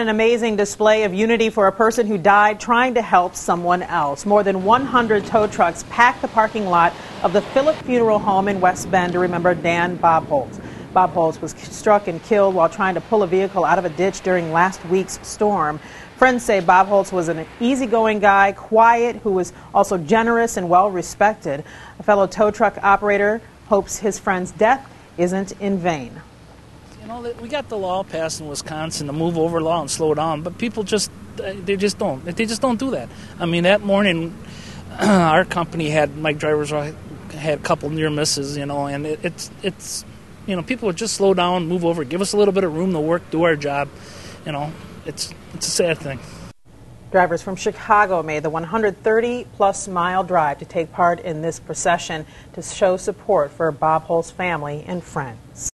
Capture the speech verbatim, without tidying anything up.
An amazing display of unity for a person who died trying to help someone else. More than one hundred tow trucks packed the parking lot of the Phillip Funeral Home in West Bend to remember Dan Bobholz. Bobholz was struck and killed while trying to pull a vehicle out of a ditch during last week's storm. Friends say Bobholz was an easygoing guy, quiet, who was also generous and well respected. A fellow tow truck operator hopes his friend's death isn't in vain. You know, we got the law passed in Wisconsin, the move over law and slow down, but people just, they just don't. They just don't do that. I mean, that morning, our company had, my drivers had a couple near misses, you know, and it, it's, it's, you know, people would just slow down, move over, give us a little bit of room to work, do our job. You know, it's, it's a sad thing. Drivers from Chicago made the one hundred thirty plus mile drive to take part in this procession to show support for Bobholz family and friends.